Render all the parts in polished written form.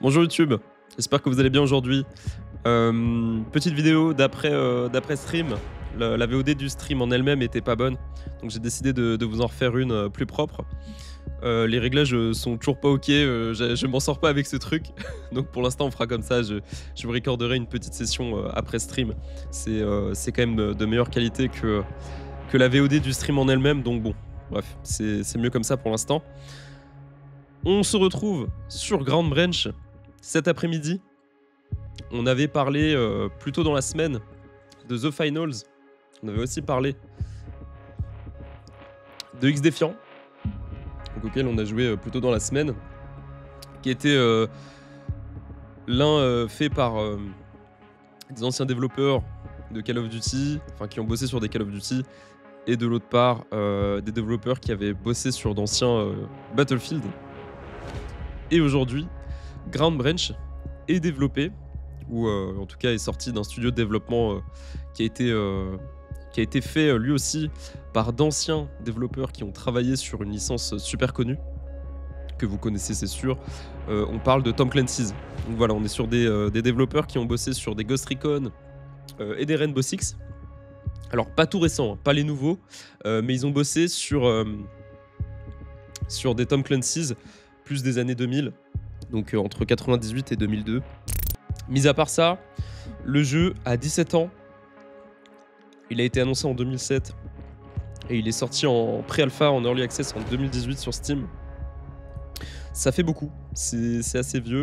Bonjour YouTube, j'espère que vous allez bien aujourd'hui. Petite vidéo d'après stream. La VOD du stream en elle-même était pas bonne, donc j'ai décidé de vous en refaire une plus propre. Les réglages sont toujours pas ok, je m'en sors pas avec ce truc, donc pour l'instant on fera comme ça, je vous recorderai une petite session après stream. C'est quand même de meilleure qualité que la VOD du stream en elle-même, donc bon, bref, c'est mieux comme ça pour l'instant. On se retrouve sur Ground Branch cet après-midi. On avait parlé plus tôt dans la semaine de The Finals. On avait aussi parlé de X Defiant, auquel on a joué plus tôt dans la semaine, qui était l'un fait par des anciens développeurs de Call of Duty, enfin qui ont bossé sur des Call of Duty, et de l'autre part des développeurs qui avaient bossé sur d'anciens Battlefield. Et aujourd'hui, Ground Branch est développé, ou en tout cas est sorti d'un studio de développement qui a été fait lui aussi par d'anciens développeurs qui ont travaillé sur une licence super connue, que vous connaissez c'est sûr. On parle de Tom Clancy's. Donc voilà, on est sur des développeurs qui ont bossé sur des Ghost Recon et des Rainbow Six. Alors pas tout récent, hein, pas les nouveaux, mais ils ont bossé sur des Tom Clancy's plus des années 2000, donc entre 98 et 2002. Mis à part ça, le jeu a 17 ans. Il a été annoncé en 2007 et il est sorti en pré-alpha, en early access en 2018 sur Steam. Ça fait beaucoup, c'est assez vieux,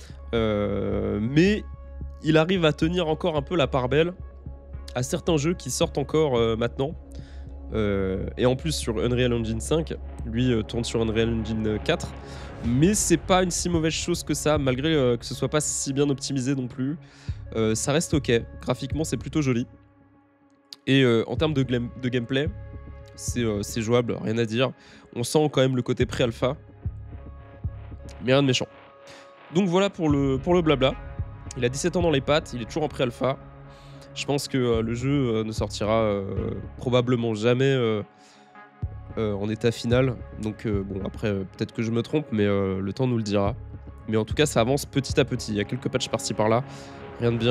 mais il arrive à tenir encore un peu la part belle à certains jeux qui sortent encore maintenant. Et en plus sur Unreal Engine 5, lui tourne sur Unreal Engine 4, mais c'est pas une si mauvaise chose que ça, malgré que ce soit pas si bien optimisé non plus. Ça reste ok, graphiquement c'est plutôt joli, et en termes de gameplay c'est jouable, rien à dire. On sent quand même le côté pré-alpha, mais rien de méchant. Donc voilà pour le blabla. Il a 17 ans dans les pattes, il est toujours en pré-alpha. Je pense que le jeu ne sortira probablement jamais en état final. Donc bon, après peut-être que je me trompe, mais le temps nous le dira. Mais en tout cas ça avance petit à petit. Il y a quelques patchs par-ci par-là. Rien de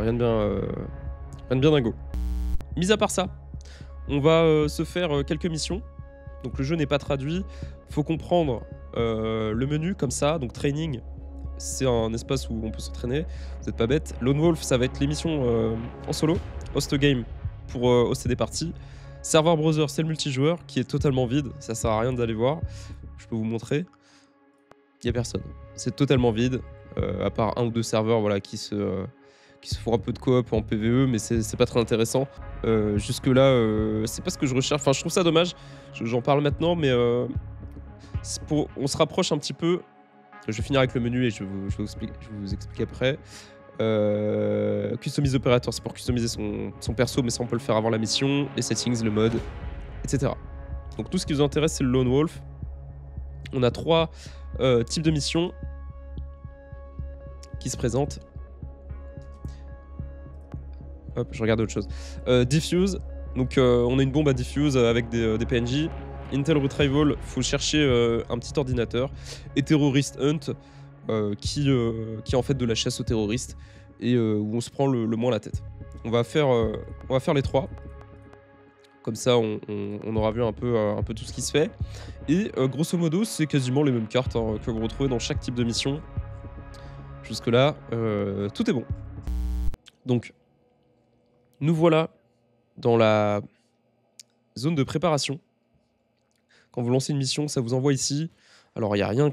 bien dingo. Mis à part ça, on va se faire quelques missions. Donc le jeu n'est pas traduit. Faut comprendre le menu comme ça. Donc training, c'est un espace où on peut s'entraîner. Vous n'êtes pas bête. Lone Wolf, ça va être les missions en solo. Host game pour hoster des parties. Server browser, c'est le multijoueur qui est totalement vide. Ça sert à rien d'aller voir. Je peux vous montrer. Il n'y a personne. C'est totalement vide. À part un ou deux serveurs voilà, qui se font un peu de coop en PvE, mais c'est pas très intéressant. Jusque là, c'est pas ce que je recherche. Enfin, je trouve ça dommage. J'en parle maintenant, mais on se rapproche un petit peu. Je vais finir avec le menu et je vous explique après. Customize operator, c'est pour customiser son perso, mais ça on peut le faire avant la mission. Les settings, le mode, etc. Donc tout ce qui vous intéresse, c'est le Lone Wolf. On a 3 types de missions qui se présentent. Hop, je regarde autre chose. Diffuse, donc on a une bombe à diffuse avec des PNJ. Intel Retrieval, faut chercher un petit ordinateur. Et Terrorist Hunt, qui est en fait de la chasse aux terroristes, et où on se prend le moins la tête. On va faire les 3. Comme ça, on aura vu un peu tout ce qui se fait. Et grosso modo, c'est quasiment les mêmes cartes hein, que vous retrouvez dans chaque type de mission. Jusque-là, tout est bon. Donc, nous voilà dans la zone de préparation. Quand vous lancez une mission, ça vous envoie ici. Alors, il n'y a rien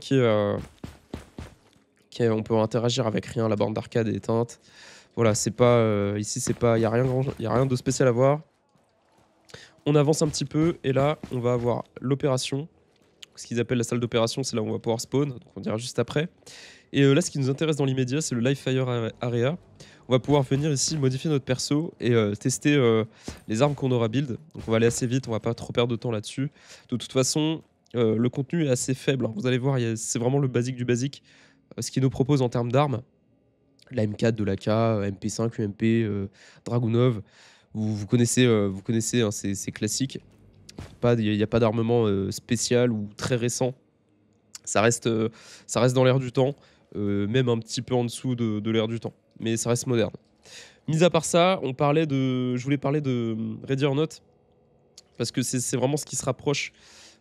on peut interagir avec rien. La borne d'arcade est éteinte. Voilà, c'est pas... ici, c'est pas... Il n'y a rien de spécial à voir. On avance un petit peu. Et là, on va avoir l'opération. Ce qu'ils appellent la salle d'opération, c'est là où on va pouvoir spawn. Donc, on dira juste après. Et là, ce qui nous intéresse dans l'immédiat, c'est le Live Fire Area. On va pouvoir venir ici modifier notre perso et tester les armes qu'on aura build. Donc on va aller assez vite, on va pas trop perdre de temps là-dessus. De toute façon, le contenu est assez faible. Hein. Vous allez voir, c'est vraiment le basique du basique. Ce qu'il nous propose en termes d'armes, la M4, de l'AK, MP5, UMP, Dragunov, vous connaissez, hein, c'est classique. Il n'y a pas d'armement spécial ou très récent. Ça reste dans l'air du temps. même un petit peu en dessous de l'ère du temps. Mais ça reste moderne. Mis à part ça, je voulais parler de Ready or Not, parce que c'est vraiment ce qui se rapproche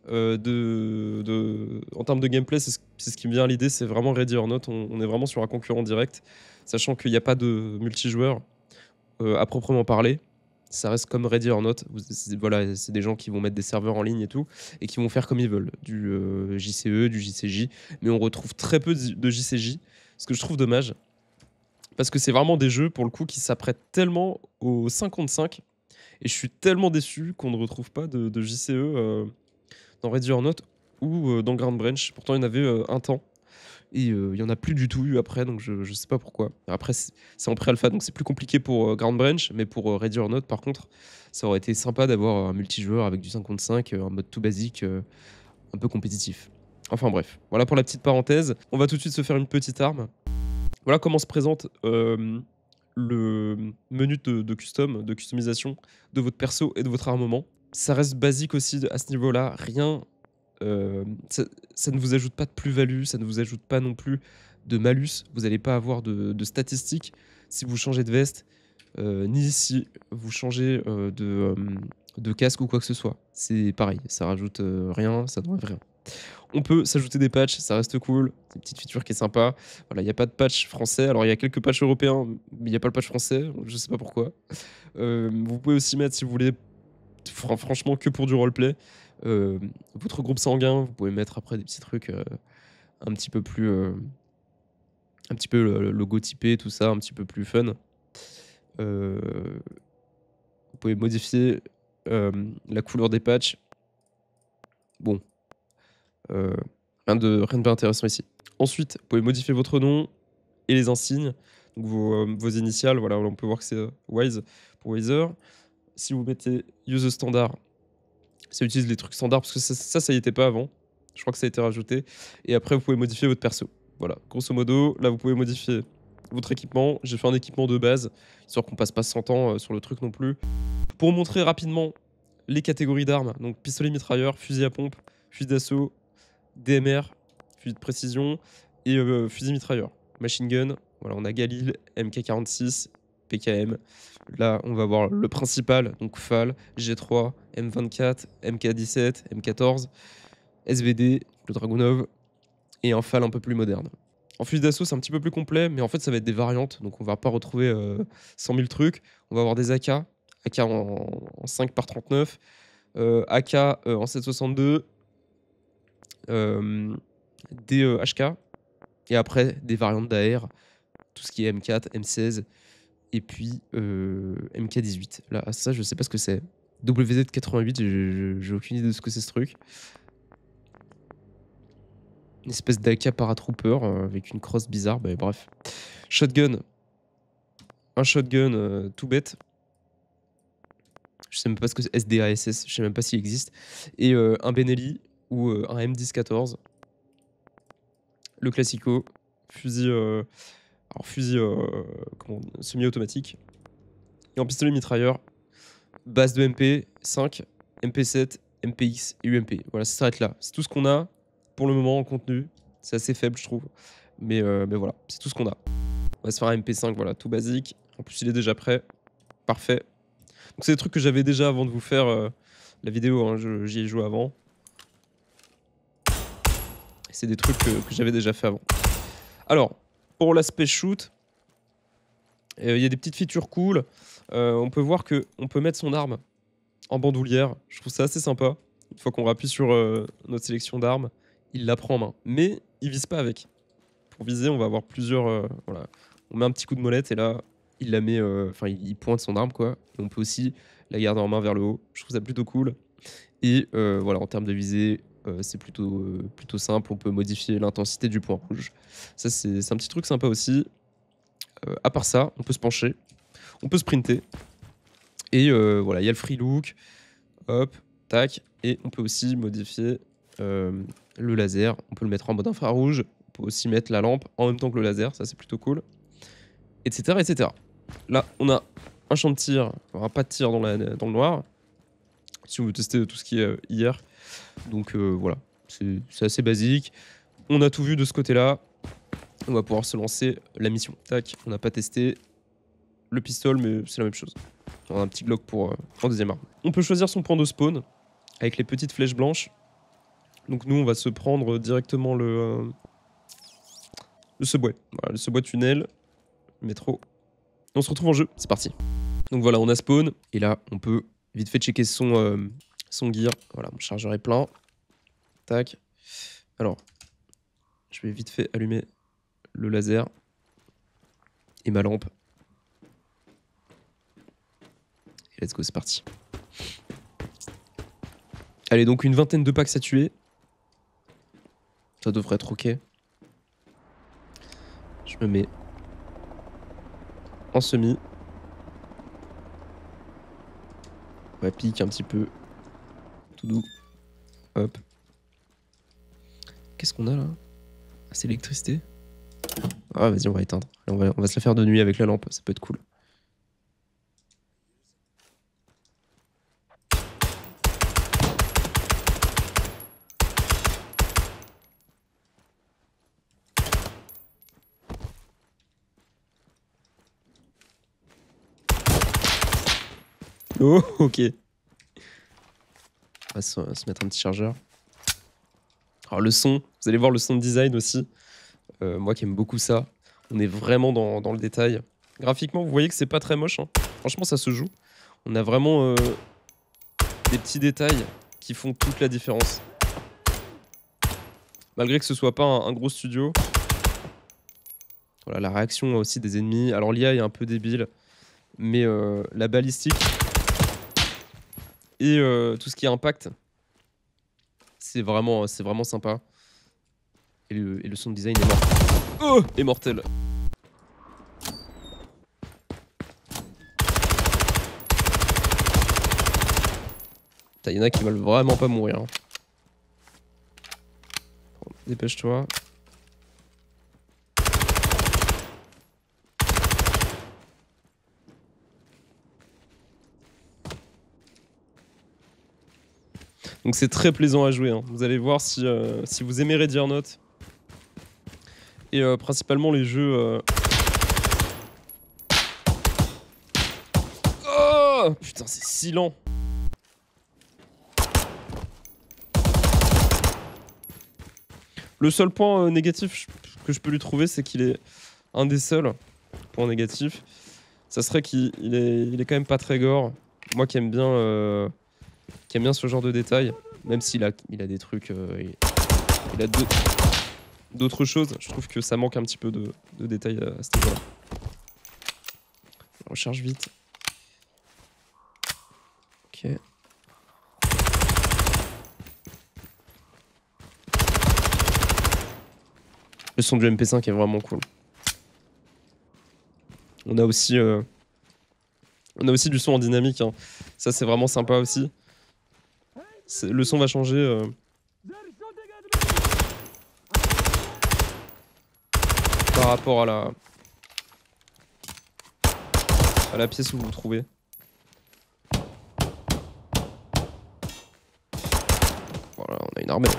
en termes de gameplay, c'est ce qui me vient à l'idée, c'est vraiment Ready or Not. On est vraiment sur un concurrent direct, sachant qu'il n'y a pas de multijoueur à proprement parler. Ça reste comme Ready or Not. Voilà, c'est des gens qui vont mettre des serveurs en ligne et tout, et qui vont faire comme ils veulent, du JCE, du JCJ, mais on retrouve très peu de JCJ, ce que je trouve dommage, parce que c'est vraiment des jeux, pour le coup, qui s'apprêtent tellement au 5 contre 5, et je suis tellement déçu qu'on ne retrouve pas de JCE dans Ready or Not ou dans Ground Branch. Pourtant, il y en avait un temps. Et il n'y en a plus du tout eu après, donc je sais pas pourquoi. Après, c'est en pré-alpha, donc c'est plus compliqué pour Ground Branch, mais pour Ready or Not, par contre, ça aurait été sympa d'avoir un multijoueur avec du 5 contre 5, un mode tout basique, un peu compétitif. Enfin bref, voilà pour la petite parenthèse. On va tout de suite se faire une petite arme. Voilà comment se présente le menu de custom, de customisation de votre perso et de votre armement. Ça reste basique aussi à ce niveau-là, rien. Ça ne vous ajoute pas de plus-value, ça ne vous ajoute pas non plus de malus. Vous n'allez pas avoir de statistiques si vous changez de veste, ni si vous changez de casque ou quoi que ce soit. C'est pareil, ça rajoute rien, ça n'enlève rien. On peut s'ajouter des patchs, ça reste cool, c'est une petite feature qui est sympa. Voilà, il n'y a pas de patch français, alors il y a quelques patchs européens, mais il n'y a pas le patch français, je sais pas pourquoi. Vous pouvez aussi mettre, si vous voulez, franchement, que pour du roleplay, votre groupe sanguin. Vous pouvez mettre après des petits trucs un petit peu plus. Un petit peu logotypé, tout ça, un petit peu plus fun. Vous pouvez modifier la couleur des patchs. Bon. Rien de bien intéressant ici. Ensuite, vous pouvez modifier votre nom et les insignes. Donc vos initiales, voilà, on peut voir que c'est Wise pour Wiser. Si vous mettez Use Standard, ça utilise les trucs standards, parce que ça y était pas avant. Je crois que ça a été rajouté. Et après, vous pouvez modifier votre perso. Voilà, grosso modo, là, vous pouvez modifier votre équipement. J'ai fait un équipement de base, histoire qu'on passe pas 100 ans sur le truc non plus. Pour montrer rapidement les catégories d'armes, donc pistolet mitrailleur, fusil à pompe, fusil d'assaut, DMR, fusil de précision et fusil mitrailleur. Machine gun, voilà, on a Galil, MK46, PKM. Là, on va voir le principal, donc FAL, G3, M24, MK17, M14, SVD, le Dragunov, et un FAL un peu plus moderne. En fusil d'assaut, c'est un petit peu plus complet, mais en fait, ça va être des variantes, donc on va pas retrouver 100 000 trucs. On va avoir des AK en 5 par 39, AK en 7,62, des HK, et après des variantes d'AR, tout ce qui est M4, M16, et puis MK18. Là, ça, je sais pas ce que c'est. WZ88, j'ai aucune idée de ce que c'est ce truc. Une espèce d'AK paratrooper avec une crosse bizarre, bah, bref. Shotgun. Un shotgun tout bête. Je sais même pas ce que c'est. SDASS, je sais même pas s'il existe. Et un Benelli ou un M1014. Le classico. Fusil, semi-automatique. Et en pistolet mitrailleur, base de MP, 5, MP7, MPX et UMP. Voilà, ça s'arrête là. C'est tout ce qu'on a pour le moment en contenu. C'est assez faible, je trouve. Mais voilà, c'est tout ce qu'on a. On va se faire un MP5, voilà, tout basique. En plus, il est déjà prêt. Parfait. Donc, c'est des trucs que j'avais déjà avant de vous faire la vidéo. Hein, j'y ai joué avant. C'est des trucs que j'avais déjà fait avant. Alors, pour l'aspect shoot, il y a des petites features cool. On peut voir qu'on peut mettre son arme en bandoulière. Je trouve ça assez sympa. Une fois qu'on appuie sur notre sélection d'armes, il la prend en main. Mais il vise pas avec. Pour viser, on va avoir plusieurs... voilà. On met un petit coup de molette et là, il la met... Enfin, il pointe son arme, quoi. Et on peut aussi la garder en main vers le haut. Je trouve ça plutôt cool. Et voilà, en termes de visée, c'est plutôt simple. On peut modifier l'intensité du point rouge. Ça, c'est un petit truc sympa aussi. À part ça, on peut se pencher. On peut sprinter. Et voilà, il y a le free look. Hop, tac. Et on peut aussi modifier le laser. On peut le mettre en mode infrarouge. On peut aussi mettre la lampe en même temps que le laser. Ça, c'est plutôt cool. Etc, etc. Là, on a un champ de tir. Un pas de tir dans le noir. Si on veut tester tout ce qui est IR. Donc voilà, c'est assez basique. On a tout vu de ce côté-là. On va pouvoir se lancer la mission. Tac, on n'a pas testé le pistolet, mais c'est la même chose. On a un petit Glock pour en deuxième arme. On peut choisir son point de spawn avec les petites flèches blanches. Donc nous, on va se prendre directement le subway. Voilà, le subway tunnel, métro. Et on se retrouve en jeu, c'est parti. Donc voilà, on a spawn. Et là, on peut vite fait checker son gear. Voilà, mon chargeur est plein. Tac. Alors, je vais vite fait allumer le laser et ma lampe. Et let's go, c'est parti. Allez, donc une vingtaine de packs à tuer. Ça devrait être ok. Je me mets en semi. On va piquer un petit peu. Tout doux. Hop. Qu'est-ce qu'on a là? Ah, c'est l'électricité. Ah, vas-y, on va éteindre. On va se la faire de nuit avec la lampe, ça peut être cool. Oh, ok. On va se mettre un petit chargeur. Alors le son, vous allez voir le son de design aussi. Moi qui aime beaucoup ça. On est vraiment dans le détail. Graphiquement, vous voyez que c'est pas très moche. Hein. Franchement, ça se joue. On a vraiment des petits détails qui font toute la différence. Malgré que ce soit pas un gros studio. Voilà, la réaction aussi des ennemis. Alors l'IA est un peu débile. Mais la balistique et tout ce qui est impact, c'est vraiment sympa. Et le sound design est mort. Oh, est mortel. Il y en a qui veulent vraiment pas mourir. Hein. Dépêche-toi. Donc c'est très plaisant à jouer. Hein. Vous allez voir si vous aimez Ready or Not. Et principalement les jeux... Oh putain, c'est si lent. Le seul point négatif que je peux lui trouver, c'est qu'il est un des seuls points négatifs. Ça serait qu'il est quand même pas très gore. Moi qui aime bien ce genre de détails, même s'il a des trucs, il a d'autres choses. Je trouve que ça manque un petit peu de détails à ce niveau-là. On recharge vite. Ok. Le son du MP5 est vraiment cool. On a aussi du son en dynamique. Hein. Ça, c'est vraiment sympa aussi. Le son va changer par rapport à la pièce où vous vous trouvez. Voilà, on a une armée.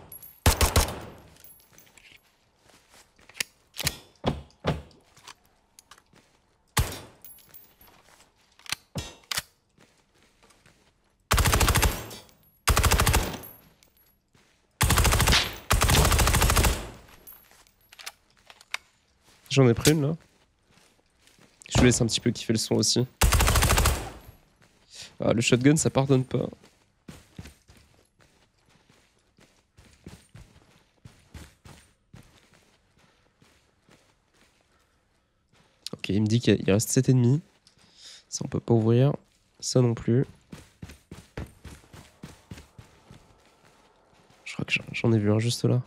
J'en ai pris une là. Je vous laisse un petit peu kiffer le son aussi. Ah, le shotgun ça pardonne pas. Ok, il me dit qu'il reste 7 ennemis. Ça on peut pas ouvrir. Ça non plus. Je crois que j'en ai vu un juste là.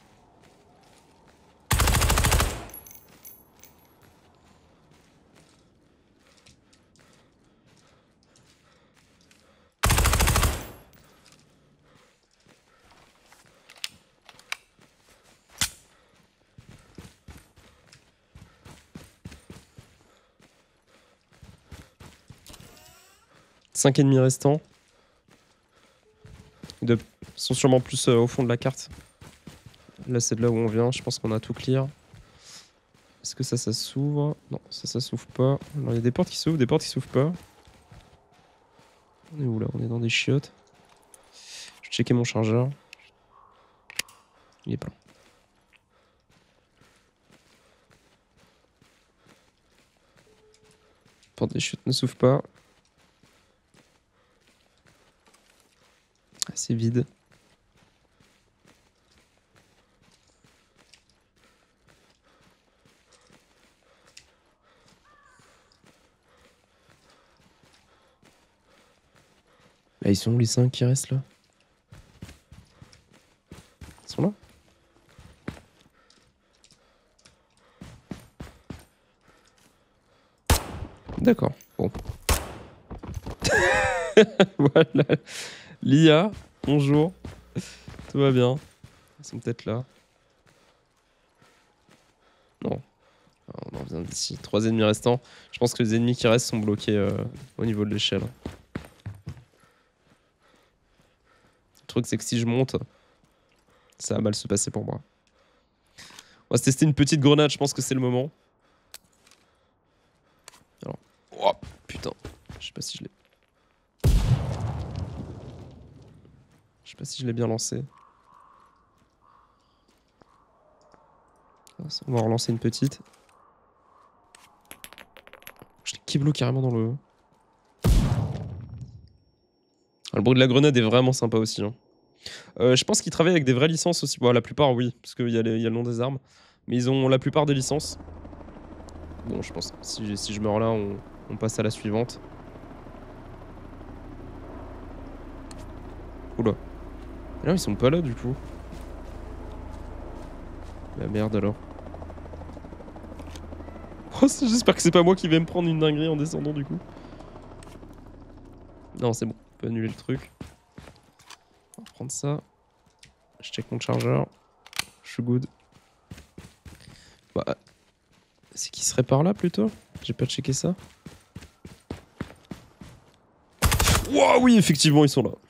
Cinq ennemis restants. Ils sont sûrement plus au fond de la carte. Là, c'est de là où on vient. Je pense qu'on a tout clear. Est-ce que ça s'ouvre? Non, ça s'ouvre pas. Alors, il y a des portes qui s'ouvrent, des portes qui s'ouvrent pas. On est où là? On est dans des chiottes. Je vais checker mon chargeur. Il est plein. La porte des chiottes ne s'ouvre pas. Ah, c'est vide. Là, ils sont où les 5 qui restent là? Ils sont là? D'accord, bon. Voilà. L'IA, bonjour. Tout va bien. Ils sont peut-être là. Non. On en vient d'ici. 3 ennemis restants. Je pense que les ennemis qui restent sont bloqués au niveau de l'échelle. Le truc, c'est que si je monte, ça va mal se passer pour moi. On va se tester une petite grenade, je pense que c'est le moment. Alors. Oh, putain. Je sais pas si je l'ai. Je sais pas si je l'ai bien lancé. On va relancer une petite. Je l'ai kiblo carrément dans le... Ah, le bruit de la grenade est vraiment sympa aussi. Hein. Je pense qu'ils travaillent avec des vraies licences aussi. Bon, la plupart, oui, parce qu'il y a le nom des armes. Mais ils ont la plupart des licences. Bon, je pense si je meurs là, on passe à la suivante. Oula. Et là, ils sont pas là du coup. La merde alors. Oh, j'espère que c'est pas moi qui vais me prendre une dinguerie en descendant du coup. Non, c'est bon. On peut annuler le truc. On va prendre ça. Je check mon chargeur. Je suis good. Bah, c'est qui serait par là plutôt? J'ai pas checké ça. Wow, oui, effectivement, ils sont là.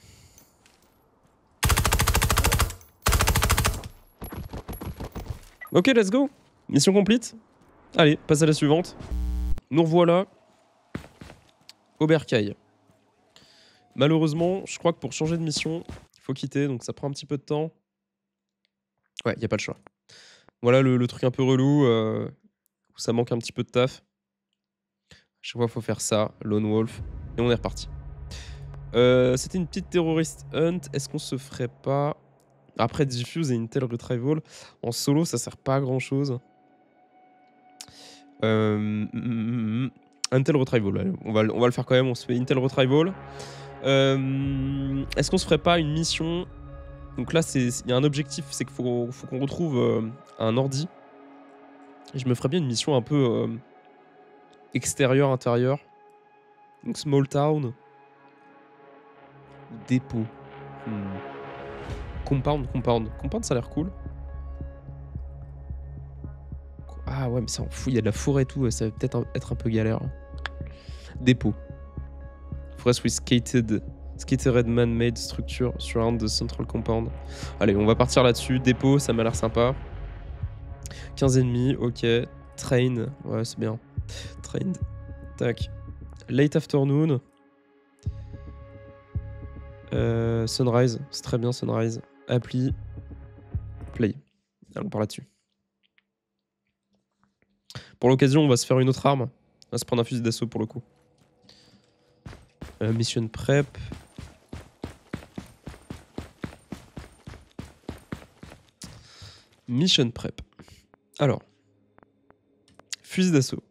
Ok, let's go. Mission complète. Allez, passe à la suivante. Nous revoilà au bercail. Malheureusement, je crois que pour changer de mission, il faut quitter, donc ça prend un petit peu de temps. Ouais, y a pas le choix. Voilà le truc un peu relou, où ça manque un petit peu de taf. Chaque fois, il faut faire ça, Lone Wolf, et on est reparti. C'était une petite terroriste hunt. Est-ce qu'on se ferait pas... Après Diffuse et Intel Retrieval, en solo, ça sert pas à grand-chose. Intel Retrieval, allez, on va le faire quand même, on se fait Intel Retrieval. Est-ce qu'on se ferait pas une mission? Donc là, il y a un objectif, c'est qu'il faut qu'on retrouve un ordi. Et je me ferais bien une mission un peu extérieure, intérieure. Donc Small Town. Dépôt. Compound. Compound, ça a l'air cool. Ah ouais, mais ça en fout, il y a de la forêt et tout, ça va peut-être être un peu galère. Dépôt. Forest with skated man-made structure surround the central compound. Allez, on va partir là-dessus. Dépôt, ça m'a l'air sympa. 15 ennemis, ok. Train, ouais, c'est bien. Trained. Tac. Late afternoon. Sunrise, c'est très bien, Sunrise. Appli. Play. Allons par là-dessus. Pour l'occasion, on va se faire une autre arme. On va se prendre un fusil d'assaut pour le coup. Mission prep. Mission prep. Alors. Fusil d'assaut.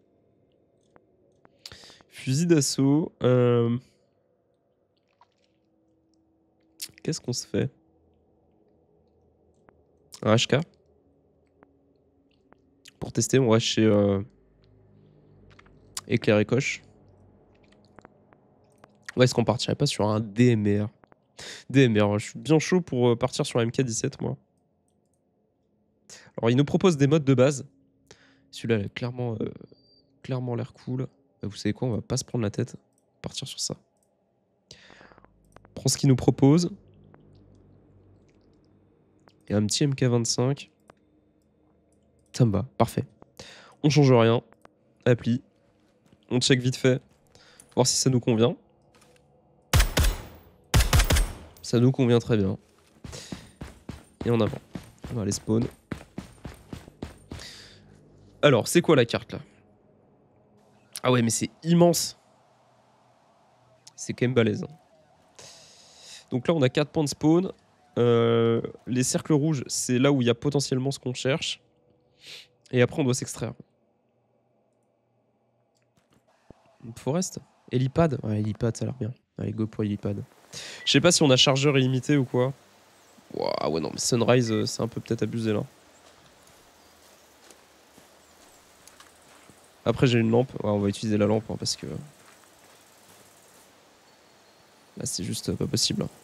Fusil d'assaut. Qu'est-ce qu'on se fait? Un HK. Pour tester, on va chez Éclair et Coche. Ouais, est-ce qu'on partirait pas sur un DMR? DMR, je suis bien chaud pour partir sur un MK17, moi. Alors, il nous propose des modes de base. Celui-là, il a clairement l'air cool. Vous savez quoi, on va pas se prendre la tête. Partir sur ça. On prend ce qu'il nous propose. Et un petit MK25. Ça me va, parfait. On change rien. Appli. On check vite fait. Voir si ça nous convient. Ça nous convient très bien. Et en avant. On va aller spawn. Alors, c'est quoi la carte là? Ah ouais, mais c'est immense. C'est quand même balèze. Hein. Donc là, on a 4 points de spawn. Les cercles rouges, c'est là où il y a potentiellement ce qu'on cherche. Et après, on doit s'extraire. Forest. Helipad. Ouais, helipad, ça a l'air bien. Allez, go pour helipad. Je sais pas si on a chargeur illimité ou quoi. Ouah, ouais, non, mais Sunrise, c'est un peu peut-être abusé là. Après, j'ai une lampe. Ouais, on va utiliser la lampe hein, parce que. Là, c'est juste pas possible. Hein.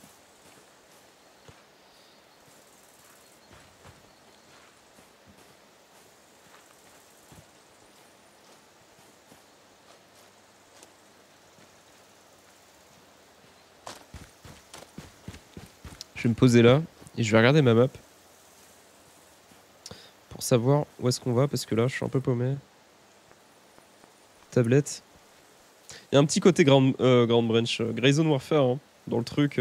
Je vais me poser là et je vais regarder ma map pour savoir où est-ce qu'on va parce que là, je suis un peu paumé. Tablette. Il y a un petit côté Ground Branch, Grayzone Warfare hein, dans le truc.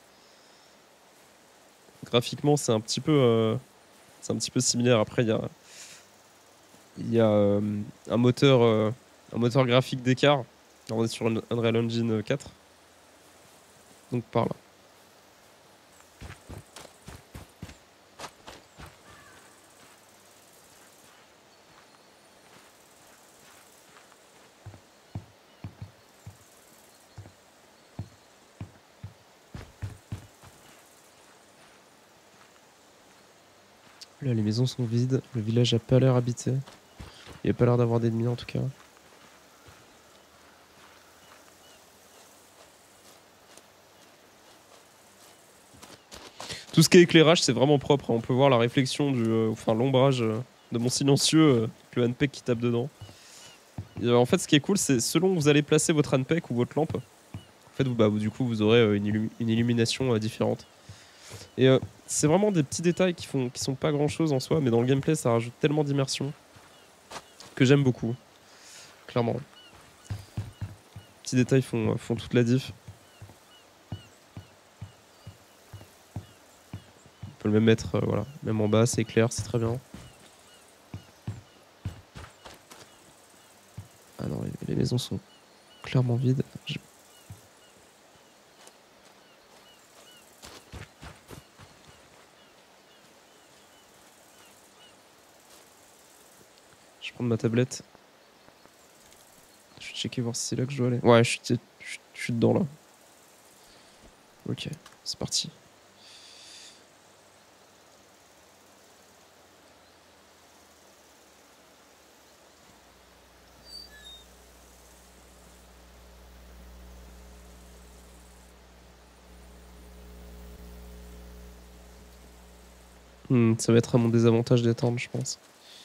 Graphiquement, c'est un petit peu similaire. Après, il y a un moteur graphique d'écart. On est sur une Unreal Engine 4. Donc par là. Là, les maisons sont vides. Le village a pas l'air habité. Il n'y a pas l'air d'avoir d'ennemis en tout cas. Tout ce qui est éclairage, c'est vraiment propre. On peut voir la réflexion enfin l'ombrage de mon silencieux, le handpeg qui tape dedans. Et, en fait, ce qui est cool, c'est selon où vous allez placer votre handpeg ou votre lampe, en fait, du coup, vous aurez une illumination différente. Et c'est vraiment des petits détails qui sont pas grand chose en soi, mais dans le gameplay, ça rajoute tellement d'immersion que j'aime beaucoup. Clairement. Petits détails font toute la diff. On peut le même mettre, voilà. Même en bas, c'est clair, c'est très bien. Ah non, les maisons sont clairement vides. Je vais prendre ma tablette. Je vais checker voir si c'est là que je dois aller. Ouais, je suis dedans là. Ok, c'est parti. Ça va être à mon désavantage d'attendre, je pense.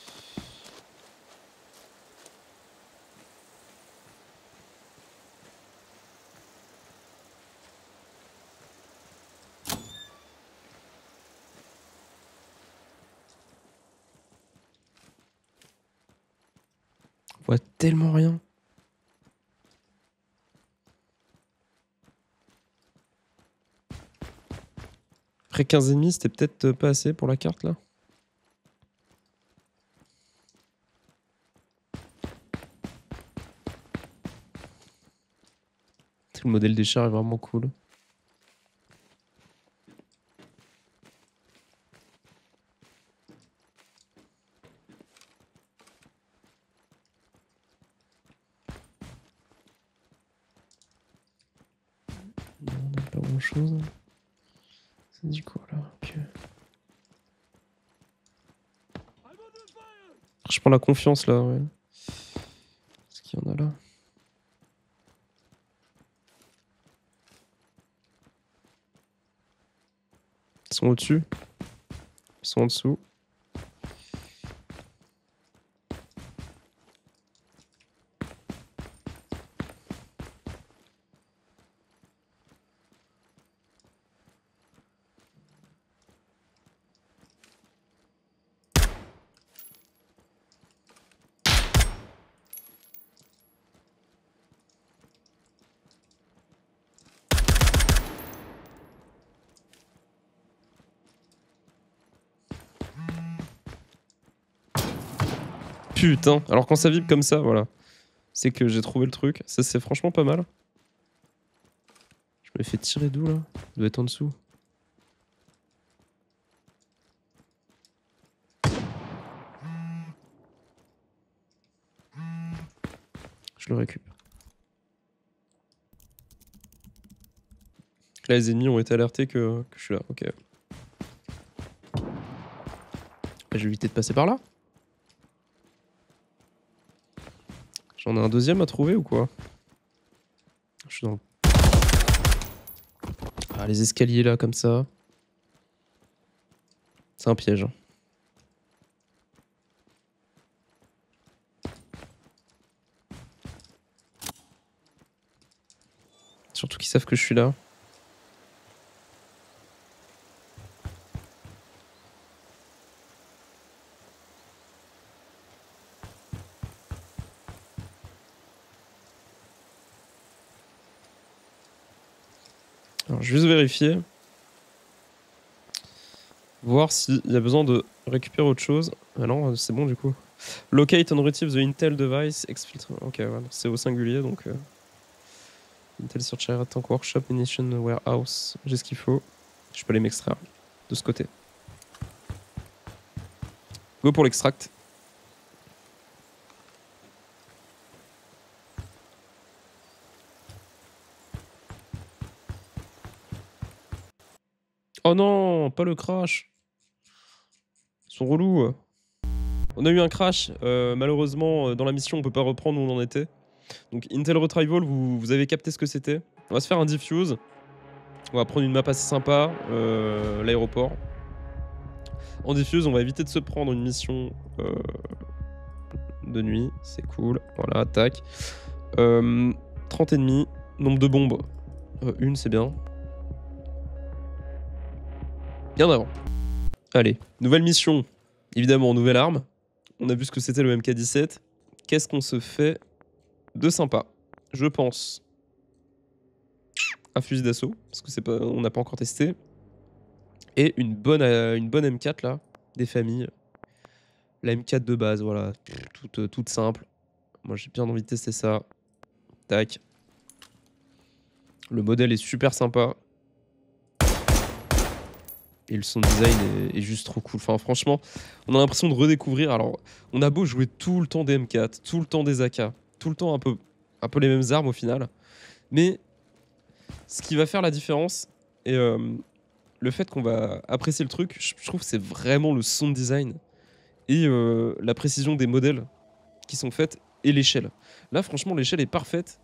On voit tellement rien. Après 15 ennemis, c'était peut-être pas assez pour la carte là. Le modèle des chars est vraiment cool. Non, on n'a pas grand chose. Ça dit quoi là? Ok. Je prends la confiance là, ouais. Qu'est-ce qu'il y en a là? Ils sont au-dessus. Ils sont en dessous. Putain, alors quand ça vibre comme ça, voilà. C'est que j'ai trouvé le truc. Ça, c'est franchement pas mal. Je me fais tirer d'où, là? Il doit être en dessous. Je le récupère. Là, les ennemis ont été alertés que je suis là. Ok. Je vais éviter de passer par là. J'en ai un deuxième à trouver ou quoi? Je suis dans le... Ah, les escaliers là, comme ça. C'est un piège. Surtout qu'ils savent que je suis là. Alors, je vais juste vérifier. Voir s'il y a besoin de récupérer autre chose. Ah non, c'est bon du coup. Locate and retrieve the Intel device. Exfiltre. Ok, ouais, c'est au singulier donc. Intel Search Area Tank Workshop Munition Warehouse. J'ai ce qu'il faut. Je peux aller m'extraire de ce côté. Go pour l'extract. Oh non, pas le crash. Ils sont relous. On a eu un crash. Malheureusement, dans la mission, on peut pas reprendre où on en était. Donc Intel Retrieval, vous avez capté ce que c'était. On va se faire un diffuse. On va prendre une map assez sympa, l'aéroport. En diffuse, on va éviter de se prendre une mission de nuit. C'est cool. Voilà, tac. 30 ennemis. Nombre de bombes. Une, c'est bien. Bien avant. Allez, nouvelle mission. Évidemment, nouvelle arme. On a vu ce que c'était le MK17. Qu'est-ce qu'on se fait de sympa? Je pense un fusil d'assaut, parce que c'est pas, on n'a pas encore testé. Et une bonne M4 là, des familles. La M4 de base, voilà, toute simple. Moi j'ai bien envie de tester ça. Tac. Le modèle est super sympa. Et le sound design est juste trop cool. Enfin franchement, on a l'impression de redécouvrir. Alors, on a beau jouer tout le temps des M4, tout le temps des AK, tout le temps un peu les mêmes armes au final. Mais ce qui va faire la différence, et le fait qu'on va apprécier le truc, je trouve que c'est vraiment le sound design et la précision des modèles qui sont faites et l'échelle. Là, franchement, l'échelle est parfaite.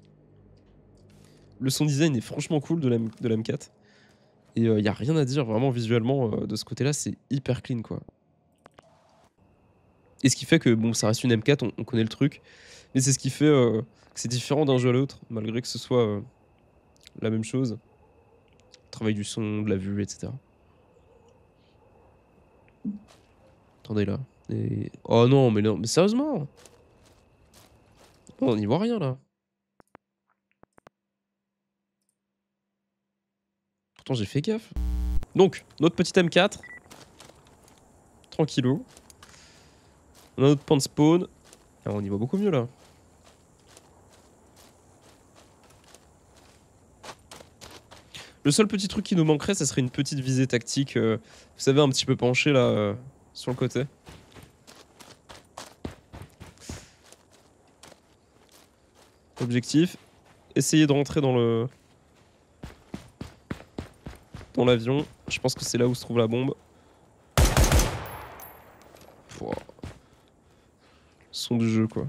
Le sound design est franchement cool de la M4. Et il n'y a rien à dire vraiment visuellement de ce côté-là, c'est hyper clean quoi. Et ce qui fait que, bon, ça reste une M4, on connaît le truc, mais c'est ce qui fait que c'est différent d'un jeu à l'autre, malgré que ce soit la même chose. Travail du son, de la vue, etc. Attendez là. Et... Oh non, mais sérieusement on n'y voit rien là. Pourtant j'ai fait gaffe. Donc, notre petite M4. Tranquillou. On a notre point de spawn. Ah, on y voit beaucoup mieux là. Le seul petit truc qui nous manquerait, ça serait une petite visée tactique. Vous savez, un petit peu penché là, sur le côté. Objectif, essayer de rentrer dans l'avion. Je pense que c'est là où se trouve la bombe. Pouah. Son du jeu quoi.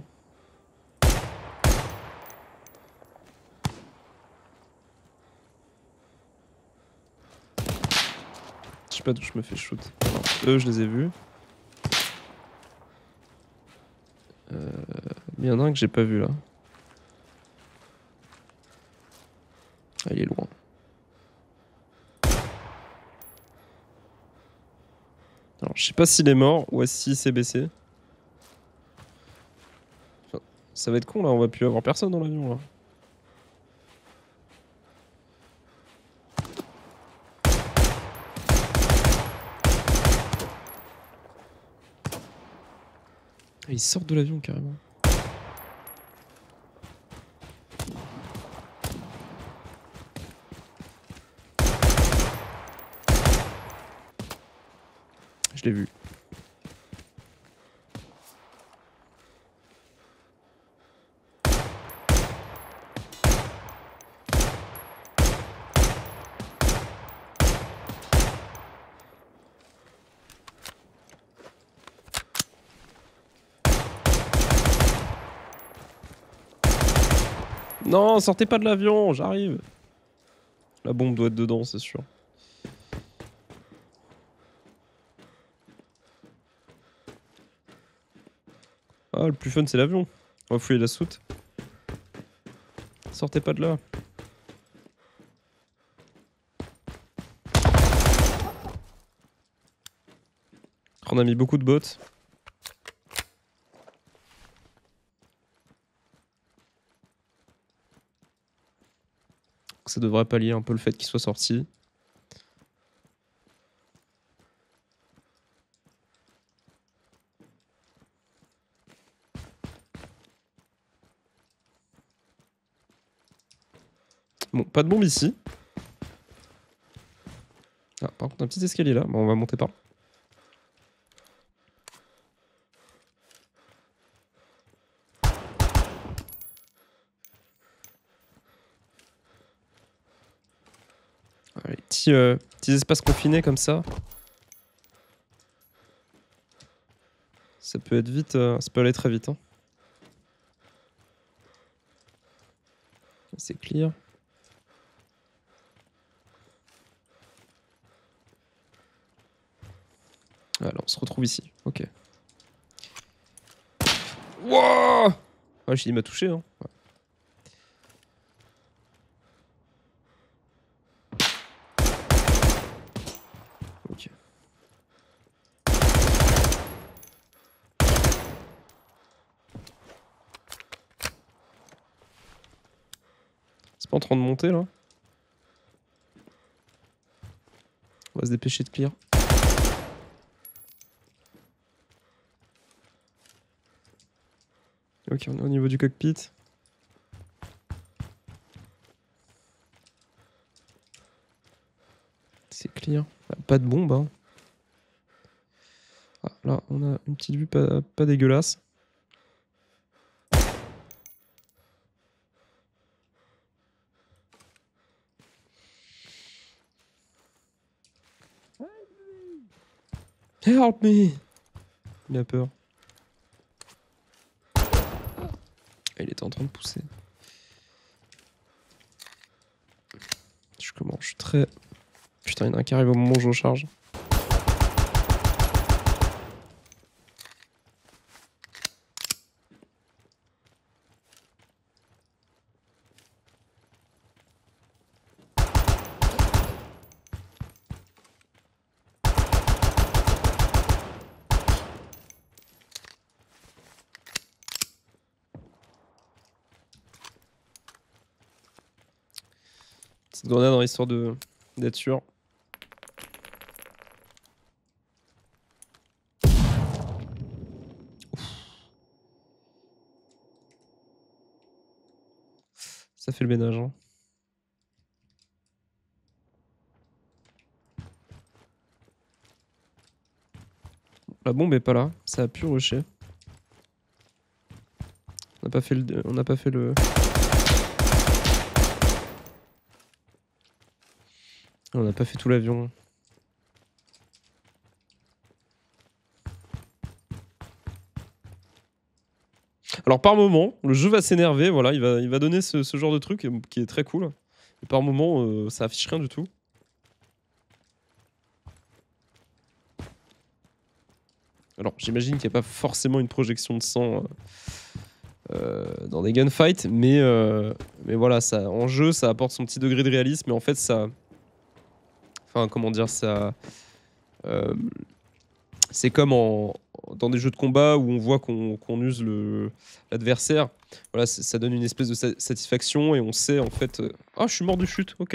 Je sais pas d'où je me fais shoot. Alors, eux, je les ai vus. Mais il y en a un que j'ai pas vu là. Ah, il est loin. Alors, je sais pas s'il est mort ou s'il s'est baissé. Enfin, ça va être con là, on va plus avoir personne dans l'avion là. Ils sortent de l'avion carrément. Je l'ai vu. Non, sortez pas de l'avion, j'arrive. La bombe doit être dedans, c'est sûr. Ah, le plus fun, c'est l'avion. On va fouiller la soute. Sortez pas de là. On a mis beaucoup de bots. Ça devrait pallier un peu le fait qu'il soit sorti. Bon, pas de bombe ici. Ah, par contre, un petit escalier là. Bon, on va monter par là. Allez, petits espaces confinés comme ça. Ça peut être vite, ça peut aller très vite. Hein. C'est clear. Alors, on se retrouve ici. Ok. Wouah! Ouais, il m'a touché. Hein. Ouais. Ok. C'est pas en train de monter là? On va se dépêcher de clear. Ok, on est au niveau du cockpit. C'est clear. Pas de bombe. Hein. Ah, là, on a une petite vue pas dégueulasse. Help me! Il a peur. Il était en train de pousser. Je commence très... Putain, il y en a un qui arrive au moment où je recharge. Petite grenade dans l'histoire d'être sûr. Ça fait le ménage. Hein. La bombe est pas là, ça a pu rusher. On n'a pas fait le... On n'a pas fait le... On n'a pas fait tout l'avion. Alors par moment, le jeu va s'énerver, voilà, il va donner ce genre de truc qui est très cool. Et par moment, ça affiche rien du tout. Alors j'imagine qu'il n'y a pas forcément une projection de sang dans des gunfights, mais voilà, ça, en jeu, ça apporte son petit degré de réalisme, et en fait ça... Enfin, comment dire, ça... c'est comme dans des jeux de combat où on voit qu'on use l'adversaire. Voilà, ça donne une espèce de satisfaction et on sait en fait... Ah, je suis mort de chute, ok.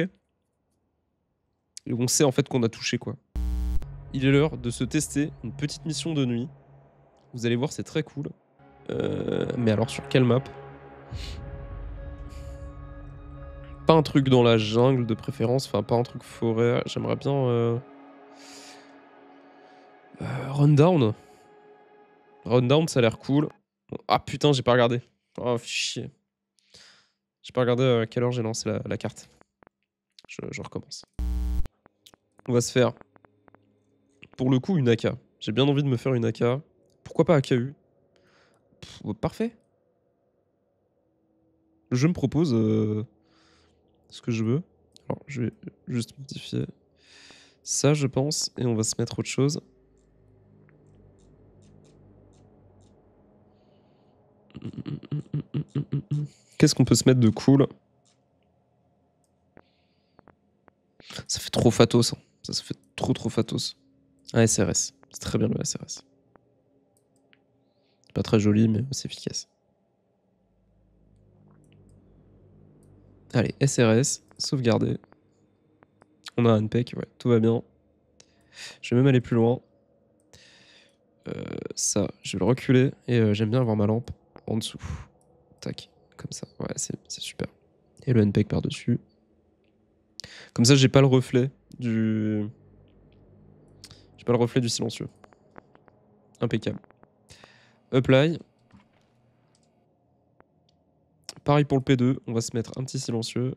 Et on sait en fait qu'on a touché, quoi. Il est l'heure de se tester une petite mission de nuit. Vous allez voir, c'est très cool. Mais alors sur quelle map? Pas un truc dans la jungle de préférence, enfin pas un truc forêt. J'aimerais bien Rundown. Rundown, ça a l'air cool. Ah putain, j'ai pas regardé. Oh chier. J'ai pas regardé à quelle heure j'ai lancé la carte. Je recommence. On va se faire, pour le coup, une AK. J'ai bien envie de me faire une AK. Pourquoi pas AKU? Parfait. Le jeu me propose ce que je veux. Alors, je vais juste modifier ça, je pense, et on va se mettre autre chose. Qu'est-ce qu'on peut se mettre de cool? Ça fait trop fatos. Hein. Ça fait trop fatos. Un SRS. C'est très bien le SRS. C'est pas très joli, mais c'est efficace. Allez, SRS, sauvegarder. On a un NPEC, ouais, tout va bien. Je vais même aller plus loin. Ça, je vais le reculer et j'aime bien avoir ma lampe en dessous. Tac, comme ça. Ouais, c'est super. Et le NPEC par-dessus. Comme ça, j'ai pas le reflet du... J'ai pas le reflet du silencieux. Impeccable. Apply. Pareil pour le P2, on va se mettre un petit silencieux.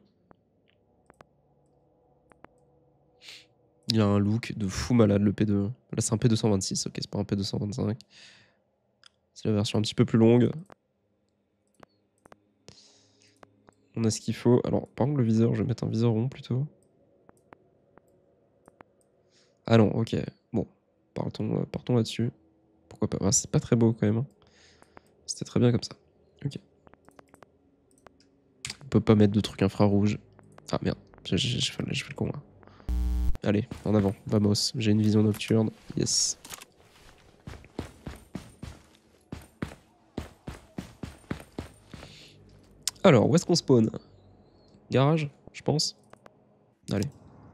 Il a un look de fou malade le P2. Là c'est un P226, ok, c'est pas un P225. C'est la version un petit peu plus longue. On a ce qu'il faut. Alors par contre le viseur, je vais mettre un viseur rond plutôt. Ah non, ok. Bon, partons là-dessus. Pourquoi pas. Ah, c'est pas très beau quand même. Hein. C'était très bien comme ça. Ok. On peut pas mettre de trucs infrarouges. Ah merde, j'ai fait le con là. Allez, en avant, vamos. J'ai une vision nocturne. Yes. Alors, où est-ce qu'on spawn? Garage, je pense. Allez.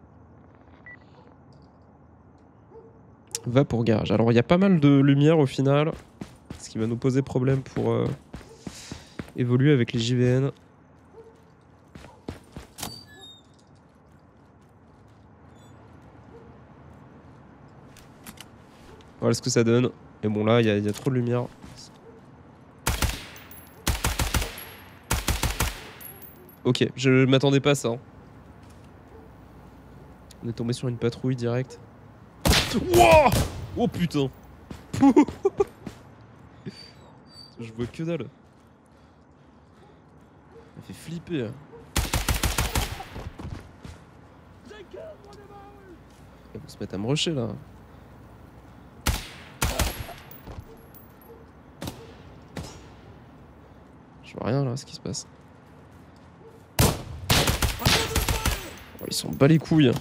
Va pour garage. Alors, il y a pas mal de lumière au final. Ce qui va nous poser problème pour évoluer avec les JVN. Voilà ce que ça donne. Et bon, là, il y a trop de lumière. Ok, je m'attendais pas à ça. Hein. On est tombé sur une patrouille directe. Wow, oh putain. Je vois que dalle. Ça fait flipper. Hein. Ils vont se mettre à me rusher là. Je vois rien là, ce qui se passe. Oh, ils sont bas les couilles.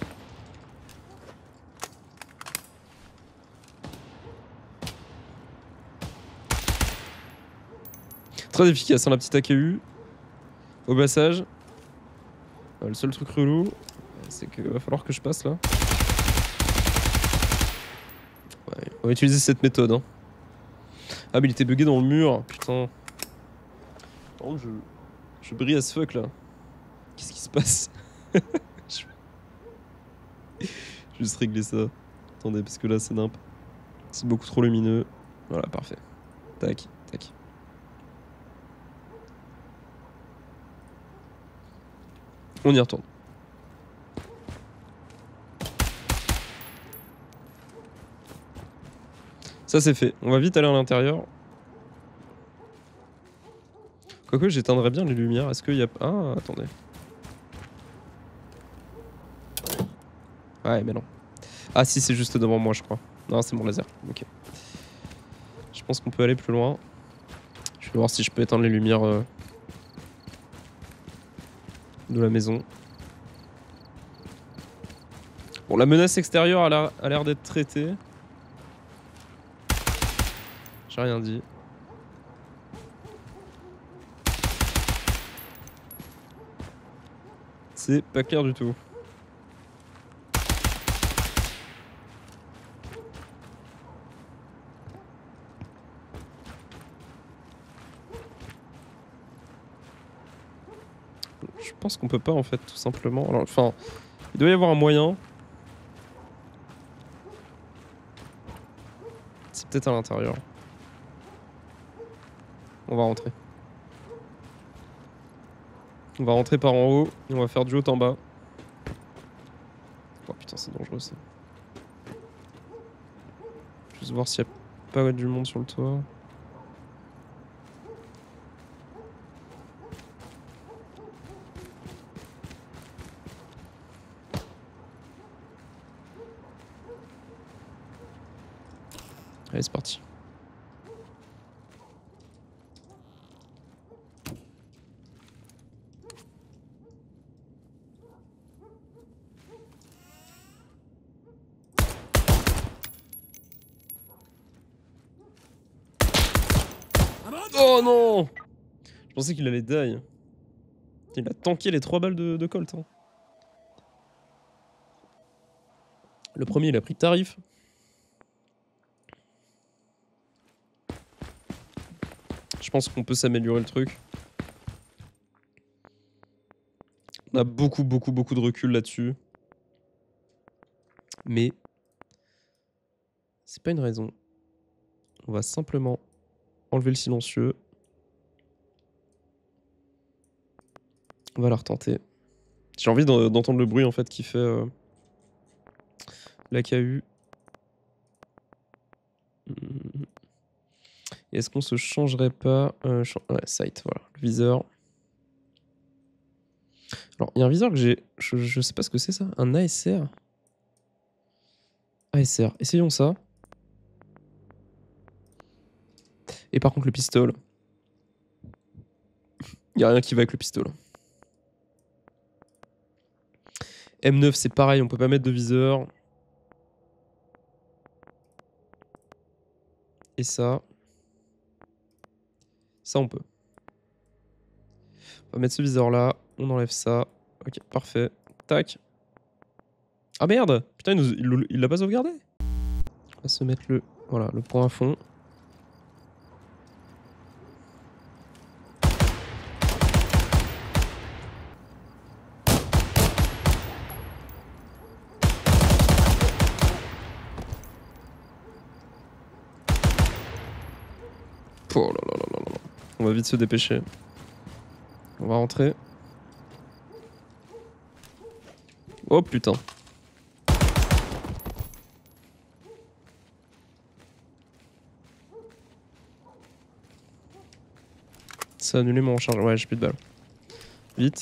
Très efficace, hein, la petite AKU. Au passage. Le seul truc relou, c'est qu'il va falloir que je passe là. Ouais, on va utiliser cette méthode. Hein. Ah, mais il était bugué dans le mur, putain. Par contre, je brille as fuck là. Qu'est-ce qui se passe? Je vais juste régler ça. Attendez, parce que là c'est nimp. C'est beaucoup trop lumineux. Voilà, parfait. Tac, tac. On y retourne. Ça c'est fait. On va vite aller à l'intérieur. Quoique j'éteindrais bien les lumières. Est-ce qu'il y a... Ah, attendez. Ouais, mais non. Ah si, c'est juste devant moi, je crois. Non, c'est mon laser. Ok. Je pense qu'on peut aller plus loin. Je vais voir si je peux éteindre les lumières de la maison. Bon, la menace extérieure a l'air d'être traitée. J'ai rien dit. C'est pas clair du tout. Je pense qu'on peut pas en fait, tout simplement. Alors, enfin, il doit y avoir un moyen. C'est peut-être à l'intérieur. On va rentrer. On va rentrer par en haut et on va faire du haut en bas. Oh putain, c'est dangereux ça. Juste voir s'il y a pas du monde sur le toit. Allez, c'est parti. Oh non! Je pensais qu'il allait die. Il a tanké les 3 balles de Colt. Hein. Le premier, il a pris tarif. Je pense qu'on peut s'améliorer le truc. On a beaucoup de recul là-dessus. Mais c'est pas une raison. On va simplement enlever le silencieux. On va la retenter. J'ai envie d'entendre le bruit en fait qui fait la KU. Est-ce qu'on se changerait pas ouais, sight, voilà, le viseur. Alors, il y a un viseur que j'ai... Je sais pas ce que c'est ça. Un ASR. ASR. Essayons ça. Et par contre, le pistolet. Il n'y a rien qui va avec le pistolet. M9, c'est pareil. On peut pas mettre de viseur. Et ça... Ça, on peut. On va mettre ce viseur-là. On enlève ça. Ok, parfait. Tac. Ah merde! Putain, il l'a pas sauvegardé? On va se mettre le... Voilà, le point à fond. Oh là là là là là. On va vite se dépêcher. On va rentrer. Oh putain. Ça a annulé mon recharge. Ouais, j'ai plus de balles. Vite.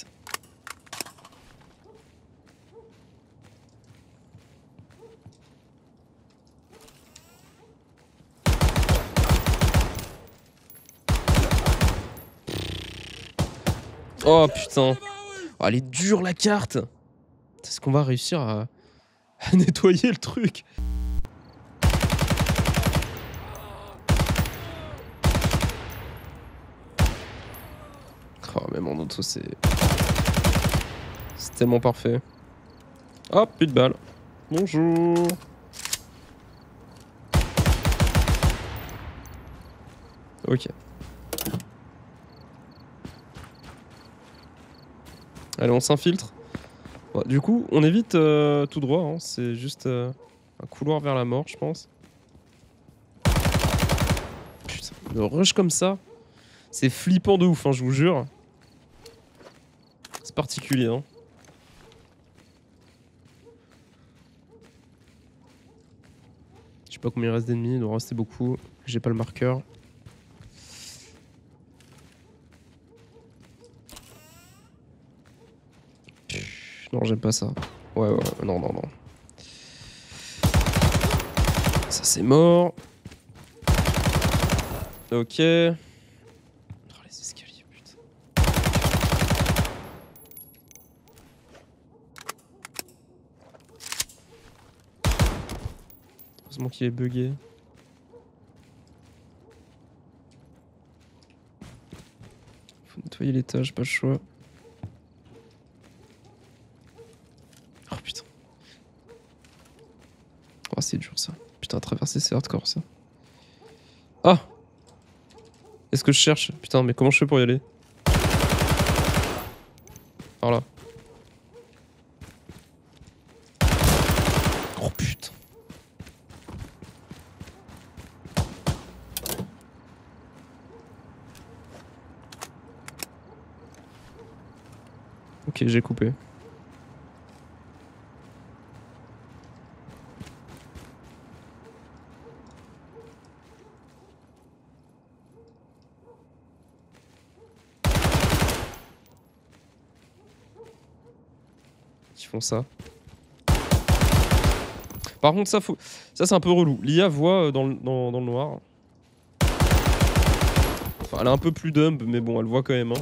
Oh putain. Oh, elle est dure la carte. Est-ce qu'on va réussir à nettoyer le truc? Oh, même en auto, c'est tellement parfait. Hop, plus de balles. Bonjour. Ok. Allez, on s'infiltre. Bon, du coup, on évite tout droit. Hein. C'est juste un couloir vers la mort, je pense. Putain, le rush comme ça, c'est flippant de ouf, hein, je vous jure. C'est particulier. Hein. Je sais pas combien il reste d'ennemis, il doit en rester beaucoup. J'ai pas le marqueur. Non, j'aime pas ça. Ouais, non. Ça, c'est mort. Ok. Oh, les escaliers, putain. Heureusement qu'il est bugué. Faut nettoyer l'étage, pas le choix. Oh putain. Oh, c'est dur ça. Putain, traverser, c'est hardcore ça. Ah! Est-ce que je cherche? Putain, mais comment je fais pour y aller? Oh putain. Ok, j'ai coupé. Qui font ça. Par contre, ça c'est un peu relou. L'IA voit dans le noir. Enfin, elle a un peu plus d'humb, mais bon, elle voit quand même. Hein.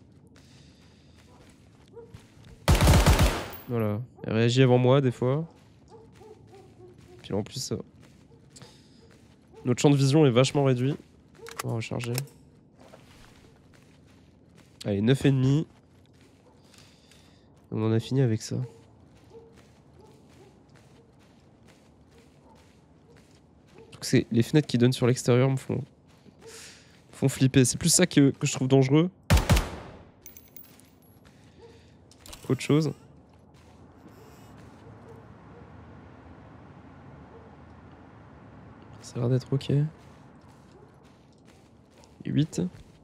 Voilà. Elle réagit avant moi, des fois. Puis en plus, notre champ de vision est vachement réduit. On va recharger. Allez, 9,5. On en a fini avec ça. C'est les fenêtres qui donnent sur l'extérieur me font flipper. C'est plus ça que je trouve dangereux qu'autre chose. Ça a l'air d'être ok. 8.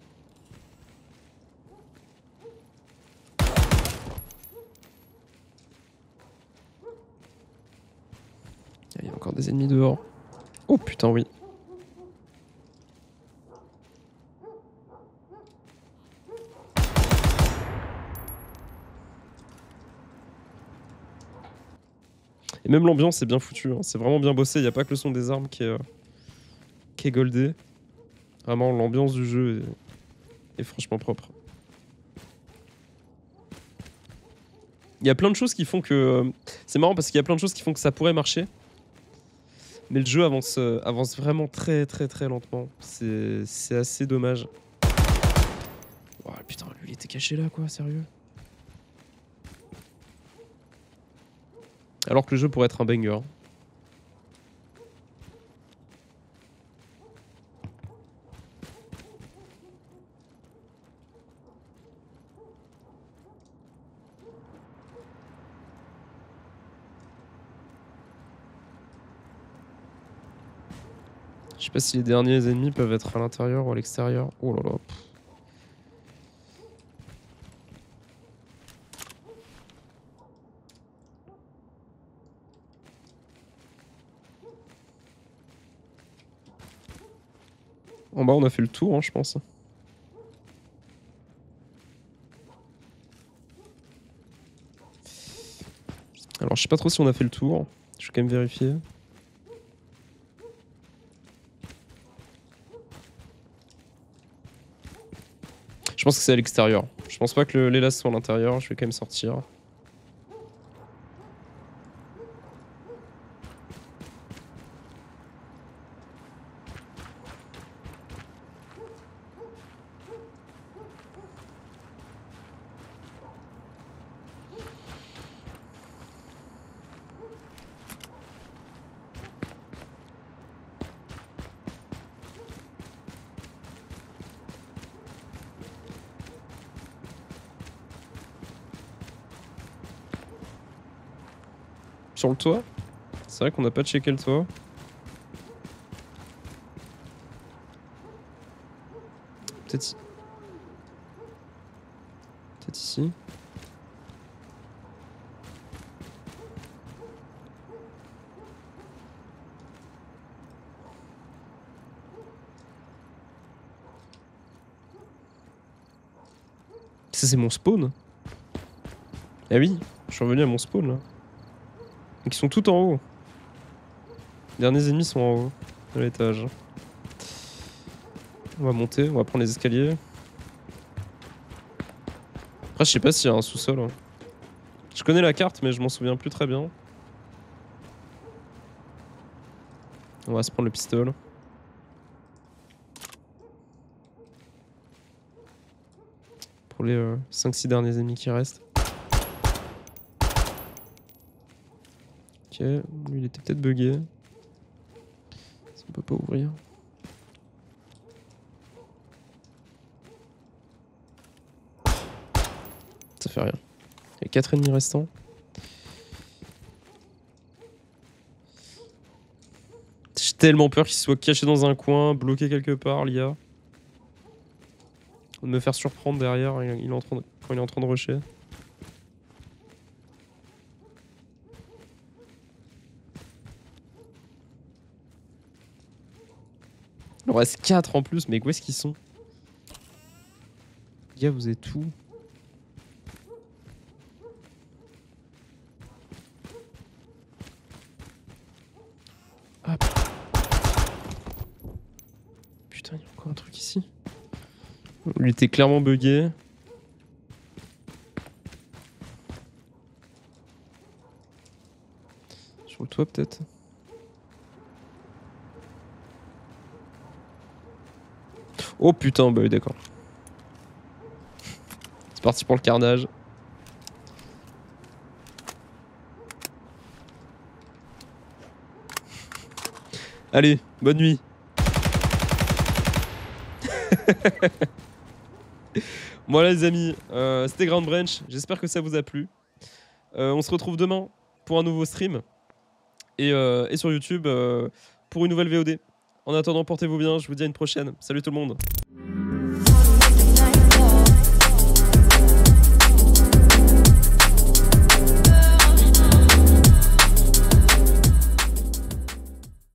Il y a encore des ennemis dehors. Oh putain, oui. Et même l'ambiance est bien foutue. Hein. C'est vraiment bien bossé. Il n'y a pas que le son des armes qui est goldé. Vraiment, l'ambiance du jeu est franchement propre. Il y a plein de choses qui font que... c'est marrant parce qu'il y a plein de choses qui font que ça pourrait marcher. Mais le jeu avance vraiment très lentement. C'est assez dommage. Oh, putain, lui il était caché là quoi, sérieux. Alors que le jeu pourrait être un banger. Je sais pas si les derniers ennemis peuvent être à l'intérieur ou à l'extérieur. Oh là là. En bas, on a fait le tour, hein, je pense. Alors, je sais pas trop si on a fait le tour. Je vais quand même vérifier. Je pense que c'est à l'extérieur. Je pense pas que les lasses sont à l'intérieur. Je vais quand même sortir. Sur le toit. C'est vrai qu'on n'a pas checké le toit. Peut-être ici. Ça c'est mon spawn. Eh oui, je suis revenu à mon spawn là. Donc ils sont tout en haut. Les derniers ennemis sont en haut, à l'étage. On va monter, on va prendre les escaliers. Après je sais pas s'il y a un sous-sol. Hein. Je connais la carte mais je m'en souviens plus très bien. On va se prendre le pistolet. Pour les 5-6 derniers ennemis qui restent. Ok, lui il était peut-être bugué. Ça on peut pas ouvrir. Ça fait rien. Il y a 4 ennemis restants. tellement peur qu'il soit caché dans un coin, bloqué quelque part, l'IA. De me faire surprendre derrière il est en train de... quand il est en train de rusher. Il en reste 4 en plus, mais où est-ce qu'ils sont? Les gars, vous êtes où? Ah. Putain, il y a encore un truc ici. Il était clairement bugué. Sur le toit peut-être. Oh putain, bah oui d'accord. C'est parti pour le carnage. Allez, bonne nuit. Voilà les amis, c'était Ground Branch, j'espère que ça vous a plu. On se retrouve demain pour un nouveau stream. Et sur YouTube pour une nouvelle VOD. En attendant, portez-vous bien, je vous dis à une prochaine. Salut tout le monde.